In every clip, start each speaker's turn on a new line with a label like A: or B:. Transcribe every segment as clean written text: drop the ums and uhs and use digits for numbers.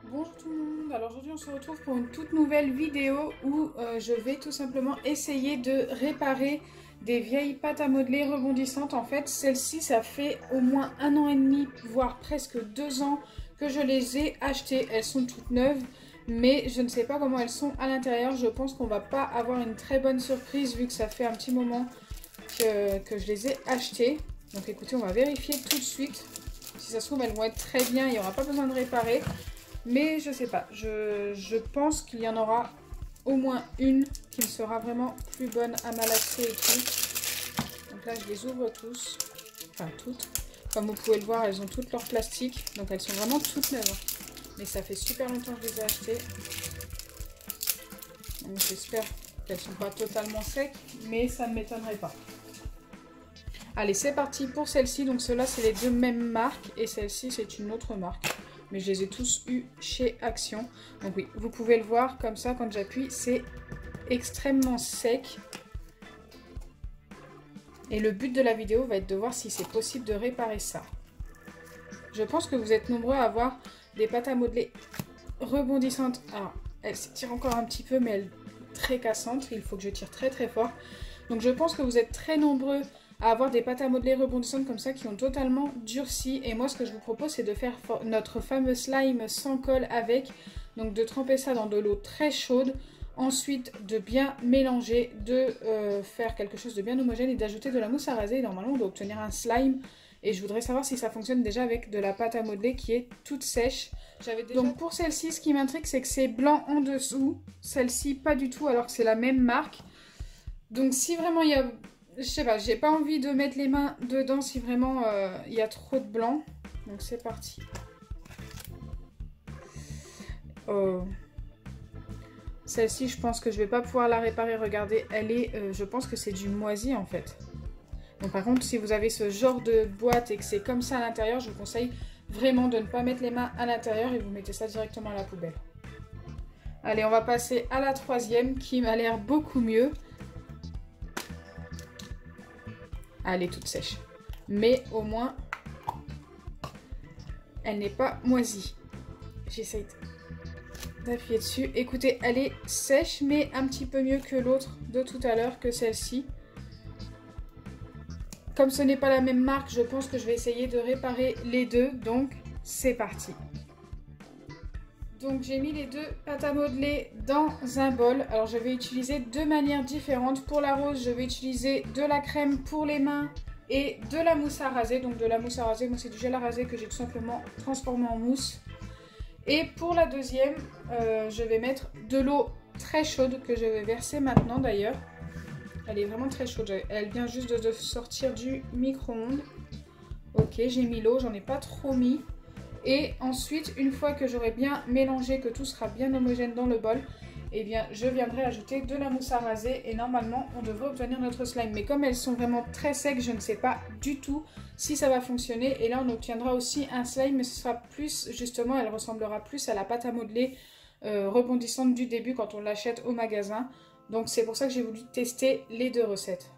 A: Bonjour tout le monde, alors aujourd'hui on se retrouve pour une toute nouvelle vidéo où je vais tout simplement essayer de réparer des vieilles pâtes à modeler rebondissantes. En fait, celles-ci, ça fait au moins 1 an et demi, voire presque 2 ans que je les ai achetées. Elles sont toutes neuves, mais je ne sais pas comment elles sont à l'intérieur. Je pense qu'on va pas avoir une très bonne surprise vu que ça fait un petit moment que je les ai achetées. Donc écoutez, on va vérifier tout de suite. Si ça se trouve, elles vont être très bien, il n'y aura pas besoin de réparer. Mais je sais pas, je pense qu'il y en aura au moins une qui sera vraiment plus bonne à malaxer et tout. Donc là, je les ouvre tous, enfin toutes. Comme vous pouvez le voir, elles ont toutes leur plastique, donc elles sont vraiment toutes neuves. Mais ça fait super longtemps que je les ai achetées. Donc j'espère qu'elles ne sont pas totalement secs, mais ça ne m'étonnerait pas. Allez, c'est parti pour celle-ci. Donc ceux-là, c'est les deux mêmes marques et celle-ci, c'est une autre marque. Mais je les ai tous eus chez Action. Donc oui, vous pouvez le voir comme ça, quand j'appuie, c'est extrêmement sec. Et le but de la vidéo va être de voir si c'est possible de réparer ça. Je pense que vous êtes nombreux à avoir des pâtes à modeler rebondissantes. Alors, elles s'étirent encore un petit peu, mais elles sont très cassantes. Il faut que je tire très très fort. Donc je pense que vous êtes très nombreux à avoir des pâtes à modeler rebondissantes comme ça qui ont totalement durci. Et moi, ce que je vous propose, c'est de faire notre fameux slime sans colle avec. Donc de tremper ça dans de l'eau très chaude. Ensuite, de bien mélanger, de faire quelque chose de bien homogène et d'ajouter de la mousse à raser. Et normalement, on doit obtenir un slime. Et je voudrais savoir si ça fonctionne déjà avec de la pâte à modeler qui est toute sèche. Donc pour celle-ci, ce qui m'intrigue, c'est que c'est blanc en dessous. Celle-ci, pas du tout, alors que c'est la même marque. Donc si vraiment il y a... Je sais pas, j'ai pas envie de mettre les mains dedans si vraiment il y a trop de blanc. Donc c'est parti. Oh. Celle-ci, je pense que je vais pas pouvoir la réparer. Regardez, elle est... je pense que c'est du moisi en fait. Donc par contre, si vous avez ce genre de boîte et que c'est comme ça à l'intérieur, je vous conseille vraiment de ne pas mettre les mains à l'intérieur et vous mettez ça directement à la poubelle. Allez, on va passer à la troisième qui m'a l'air beaucoup mieux. Elle est toute sèche. Mais au moins, elle n'est pas moisie. J'essaye d'appuyer dessus. Écoutez, elle est sèche, mais un petit peu mieux que l'autre de tout à l'heure, que celle-ci. Comme ce n'est pas la même marque, je pense que je vais essayer de réparer les deux. Donc, c'est parti. Donc, j'ai mis les deux pâtes à modeler dans un bol. Alors, je vais utiliser deux manières différentes. Pour la rose, je vais utiliser de la crème pour les mains et de la mousse à raser. Donc, de la mousse à raser, moi, c'est du gel à raser que j'ai tout simplement transformé en mousse. Et pour la deuxième, je vais mettre de l'eau très chaude que je vais verser maintenant d'ailleurs. Elle est vraiment très chaude. Elle vient juste de sortir du micro-ondes. Ok, j'ai mis l'eau, j'en ai pas trop mis. Et ensuite, une fois que j'aurai bien mélangé, que tout sera bien homogène dans le bol, eh bien, je viendrai ajouter de la mousse à raser et normalement, on devrait obtenir notre slime. Mais comme elles sont vraiment très secs, je ne sais pas du tout si ça va fonctionner. Et là, on obtiendra aussi un slime, mais ce sera plus, justement, elle ressemblera plus à la pâte à modeler rebondissante du début quand on l'achète au magasin. Donc, c'est pour ça que j'ai voulu tester les deux recettes.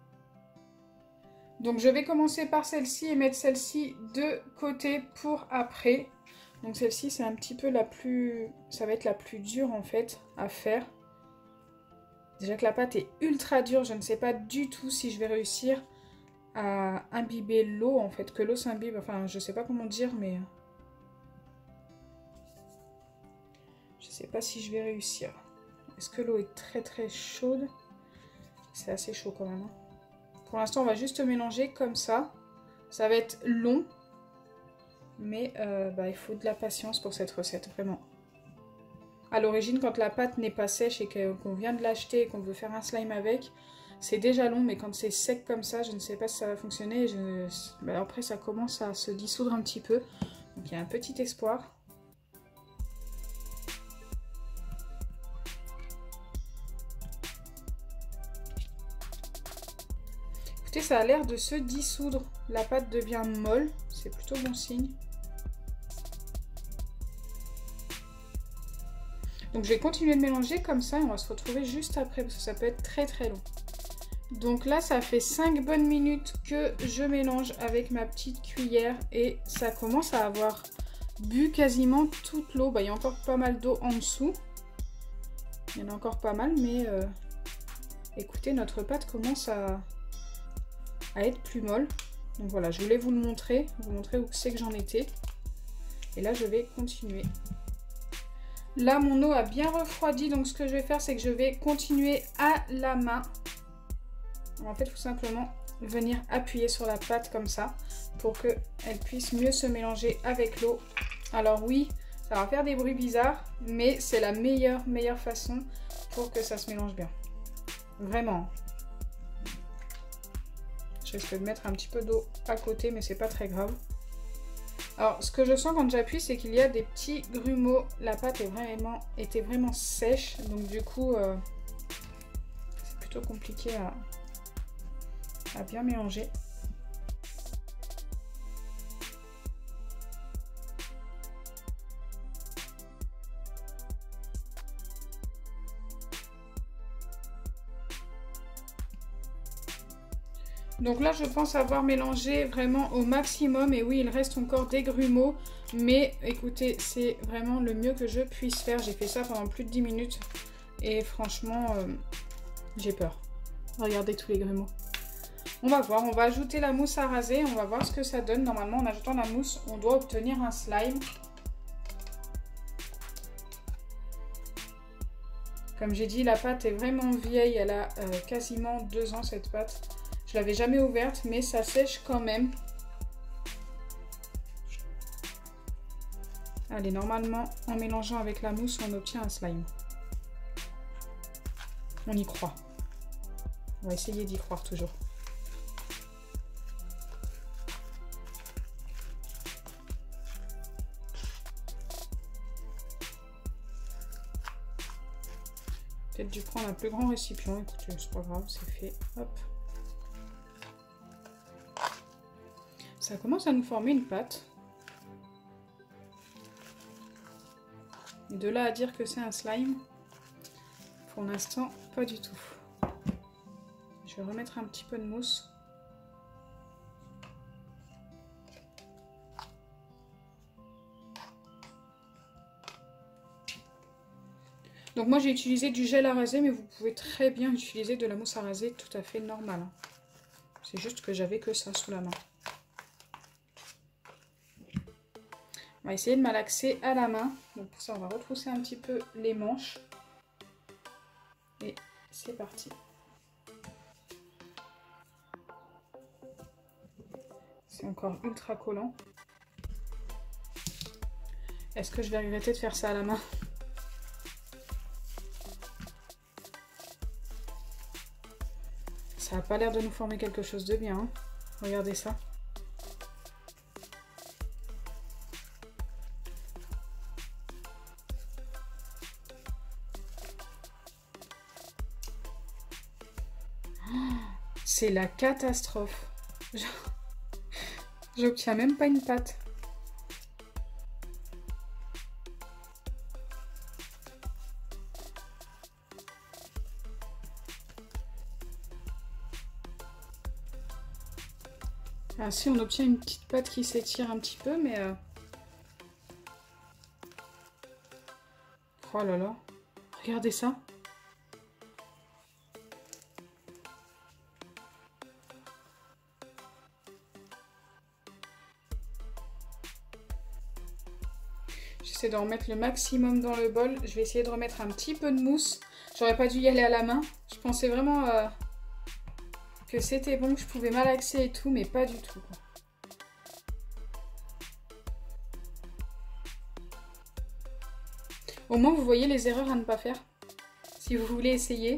A: Donc je vais commencer par celle-ci et mettre celle-ci de côté pour après. Donc celle-ci c'est un petit peu la plus... ça va être la plus dure en fait à faire. Déjà que la pâte est ultra dure, je ne sais pas du tout si je vais réussir à imbiber l'eau en fait. Que l'eau s'imbibe, enfin je sais pas comment dire mais... je sais pas si je vais réussir. Est-ce que l'eau est très très chaude? C'est assez chaud quand même. Hein. Pour l'instant, on va juste mélanger comme ça. Ça va être long. Mais il faut de la patience pour cette recette, vraiment. À l'origine, quand la pâte n'est pas sèche et qu'on vient de l'acheter et qu'on veut faire un slime avec, c'est déjà long. Mais quand c'est sec comme ça, je ne sais pas si ça va fonctionner. Après, ça commence à se dissoudre un petit peu. Donc, il y a un petit espoir. Ça a l'air de se dissoudre, la pâte devient molle, c'est plutôt bon signe. Donc je vais continuer de mélanger comme ça et on va se retrouver juste après parce que ça peut être très très long. Donc là ça fait 5 bonnes minutes que je mélange avec ma petite cuillère et ça commence à avoir bu quasiment toute l'eau. Bah, il y a encore pas mal d'eau en dessous. Il y en a encore pas mal, mais écoutez, notre pâte commence à être plus molle. Donc voilà, je voulais vous le montrer, vous montrer où c'est que j'en étais. Et là, je vais continuer. Là, mon eau a bien refroidi, donc ce que je vais faire, c'est que je vais continuer à la main. Donc, en fait, il faut simplement venir appuyer sur la pâte comme ça pour qu'elle puisse mieux se mélanger avec l'eau. Alors oui, ça va faire des bruits bizarres, mais c'est la meilleure façon pour que ça se mélange bien. Vraiment. Je risque de mettre un petit peu d'eau à côté, mais c'est pas très grave. Alors, ce que je sens quand j'appuie, c'est qu'il y a des petits grumeaux. La pâte était vraiment sèche, donc du coup, c'est plutôt compliqué à bien mélanger. Donc là, je pense avoir mélangé vraiment au maximum. Et oui, il reste encore des grumeaux. Mais écoutez, c'est vraiment le mieux que je puisse faire. J'ai fait ça pendant plus de 10 minutes. Et franchement, j'ai peur. Regardez tous les grumeaux. On va voir, on va ajouter la mousse à raser. On va voir ce que ça donne. Normalement, en ajoutant la mousse, on doit obtenir un slime. Comme j'ai dit, la pâte est vraiment vieille. Elle a quasiment 2 ans, cette pâte. Je l'avais jamais ouverte, mais ça sèche quand même. Allez, normalement, en mélangeant avec la mousse, on obtient un slime. On y croit. On va essayer d'y croire toujours. Peut-être dû prendre un plus grand récipient. Écoutez, c'est pas grave, c'est fait. Hop. Ça commence à nous former une pâte. Et de là à dire que c'est un slime, pour l'instant, pas du tout. Je vais remettre un petit peu de mousse. Donc moi j'ai utilisé du gel à raser, mais vous pouvez très bien utiliser de la mousse à raser tout à fait normale. C'est juste que j'avais que ça sous la main. On va essayer de malaxer à la main. Donc pour ça, on va retrousser un petit peu les manches. Et c'est parti. C'est encore ultra collant. Est-ce que je vais regretter de faire ça à la main? Ça n'a pas l'air de nous former quelque chose de bien. Hein. Regardez ça. C'est la catastrophe. J'obtiens même pas une pâte. Ah si, on obtient une petite pâte qui s'étire un petit peu, mais... Oh là là. Regardez ça. J'essaie d'en remettre le maximum dans le bol. Je vais essayer de remettre un petit peu de mousse. J'aurais pas dû y aller à la main. Je pensais vraiment que c'était bon, que je pouvais malaxer et tout, mais pas du tout. Au moins, vous voyez les erreurs à ne pas faire. Si vous voulez essayer.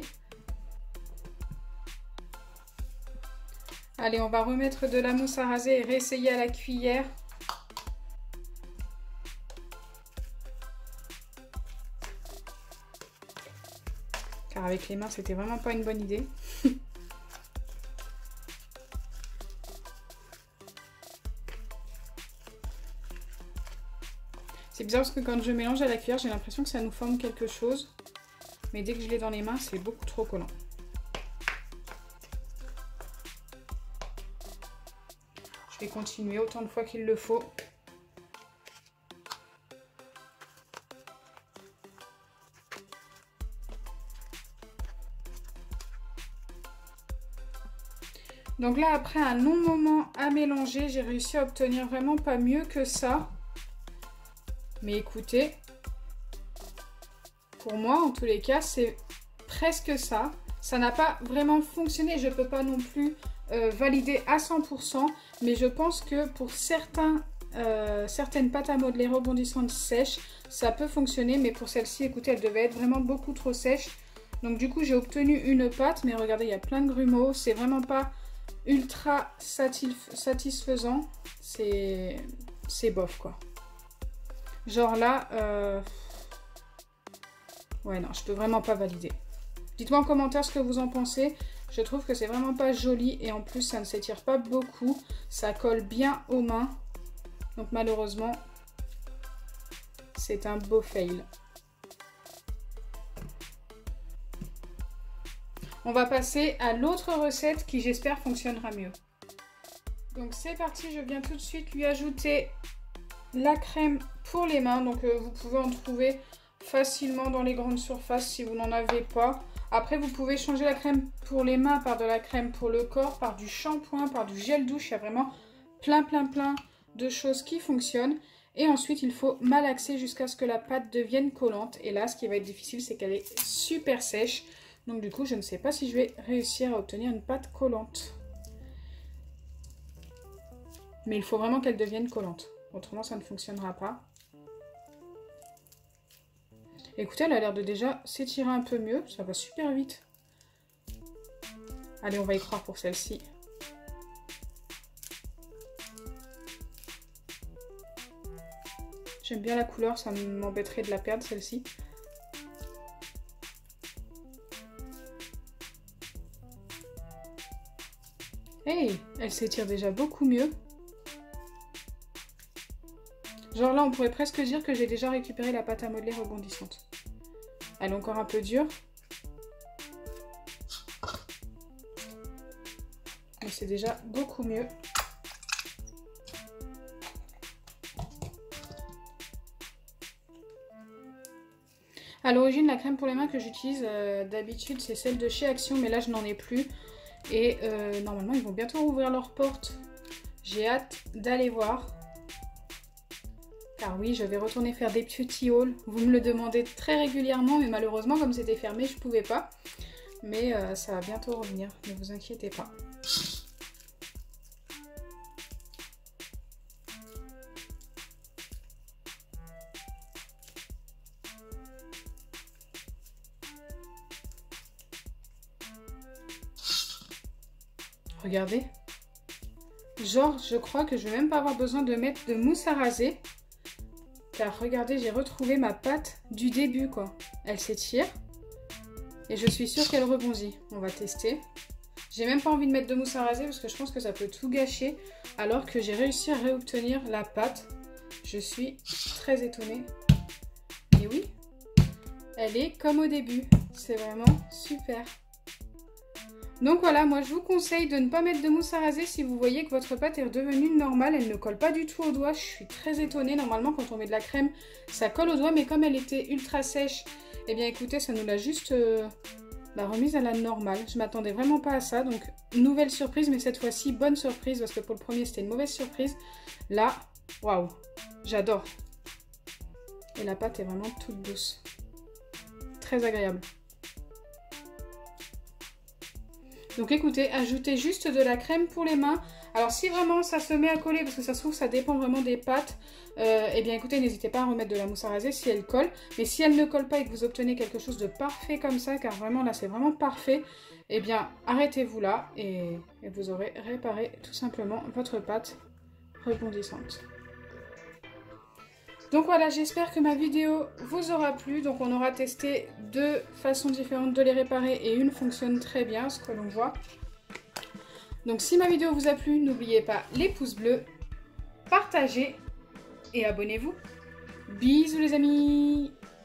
A: Allez, on va remettre de la mousse à raser et réessayer à la cuillère. Car avec les mains, c'était vraiment pas une bonne idée. C'est bizarre parce que quand je mélange à la cuillère, j'ai l'impression que ça nous forme quelque chose. Mais dès que je l'ai dans les mains, c'est beaucoup trop collant. Je vais continuer autant de fois qu'il le faut. Donc là, après un long moment à mélanger, j'ai réussi à obtenir vraiment pas mieux que ça. Mais écoutez, pour moi, en tous les cas, c'est presque ça. Ça n'a pas vraiment fonctionné. Je ne peux pas non plus valider à 100%. Mais je pense que pour certaines pâtes à modeler rebondissantes sèches, ça peut fonctionner. Mais pour celle-ci, écoutez, elle devait être vraiment beaucoup trop sèche. Donc du coup, j'ai obtenu une pâte. Mais regardez, il y a plein de grumeaux. C'est vraiment pas ultra satisfaisant. C'est bof, quoi. Genre là, ouais non, je peux vraiment pas valider. Dites-moi en commentaire ce que vous en pensez. Je trouve que c'est vraiment pas joli et en plus ça ne s'étire pas beaucoup. Ça colle bien aux mains. Donc malheureusement, c'est un beau fail. On va passer à l'autre recette qui j'espère fonctionnera mieux. Donc c'est parti, je viens tout de suite lui ajouter la crème pour les mains. Donc vous pouvez en trouver facilement dans les grandes surfaces si vous n'en avez pas. Après vous pouvez changer la crème pour les mains par de la crème pour le corps, par du shampoing, par du gel douche. Il y a vraiment plein de choses qui fonctionnent. Et ensuite il faut malaxer jusqu'à ce que la pâte devienne collante. Et là ce qui va être difficile c'est qu'elle est super sèche. Donc du coup je ne sais pas si je vais réussir à obtenir une pâte collante. Mais il faut vraiment qu'elle devienne collante. Autrement, ça ne fonctionnera pas. Écoutez, elle a l'air de déjà s'étirer un peu mieux. Ça va super vite. Allez, on va y croire pour celle-ci. J'aime bien la couleur. Ça m'embêterait de la perdre, celle-ci. Hey, elle s'étire déjà beaucoup mieux. Genre là, on pourrait presque dire que j'ai déjà récupéré la pâte à modeler rebondissante. Elle est encore un peu dure. Mais c'est déjà beaucoup mieux. À l'origine, la crème pour les mains que j'utilise d'habitude, c'est celle de chez Action. Mais là, je n'en ai plus. Et normalement, ils vont bientôt rouvrir leurs portes. J'ai hâte d'aller voir. Car oui, je vais retourner faire des petits hauls. Vous me le demandez très régulièrement, mais malheureusement, comme c'était fermé, je ne pouvais pas. Mais ça va bientôt revenir, ne vous inquiétez pas. Regardez. Genre, je crois que je ne vais même pas avoir besoin de mettre de mousse à raser. Car regardez, j'ai retrouvé ma pâte du début, quoi. Elle s'étire. Et je suis sûre qu'elle rebondit. On va tester. J'ai même pas envie de mettre de mousse à raser parce que je pense que ça peut tout gâcher. Alors que j'ai réussi à réobtenir la pâte. Je suis très étonnée. Et oui, elle est comme au début. C'est vraiment super. Donc voilà, moi je vous conseille de ne pas mettre de mousse à raser si vous voyez que votre pâte est redevenue normale. Elle ne colle pas du tout aux doigts, je suis très étonnée. Normalement quand on met de la crème, ça colle aux doigts, mais comme elle était ultra sèche, eh bien écoutez, ça nous l'a juste remise à la normale. Je m'attendais vraiment pas à ça, donc nouvelle surprise, mais cette fois-ci bonne surprise, parce que pour le premier c'était une mauvaise surprise. Là, waouh, j'adore. Et la pâte est vraiment toute douce. Très agréable. Donc écoutez, ajoutez juste de la crème pour les mains. Alors si vraiment ça se met à coller, parce que ça se trouve ça dépend vraiment des pâtes, eh bien écoutez, n'hésitez pas à remettre de la mousse à raser si elle colle. Mais si elle ne colle pas et que vous obtenez quelque chose de parfait comme ça, car vraiment là c'est vraiment parfait, eh bien arrêtez-vous là et vous aurez réparé tout simplement votre pâte rebondissante. Donc voilà, j'espère que ma vidéo vous aura plu. Donc on aura testé deux façons différentes de les réparer et une fonctionne très bien, ce que l'on voit. Donc si ma vidéo vous a plu, n'oubliez pas les pouces bleus, partagez et abonnez-vous. Bisous les amis!